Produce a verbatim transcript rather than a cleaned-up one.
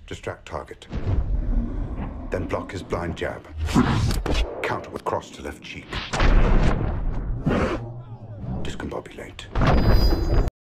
Distract target. Then block his blind jab. Counter with cross to left cheek. Discombobulate.